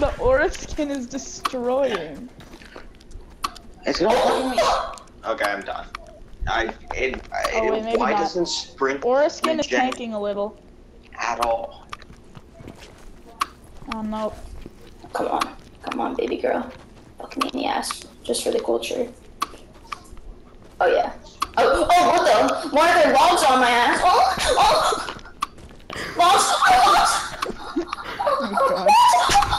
The aura skin is destroying. It's gonna fucking me. Okay, I'm done. Wait, maybe why not. doesn't sprint Aura skin is regen tanking a little. at all? Oh no. Come on, baby girl. Fucking in the ass, just for the culture. Oh yeah. Oh, what the? Why are there logs on my ass? Oh, logs!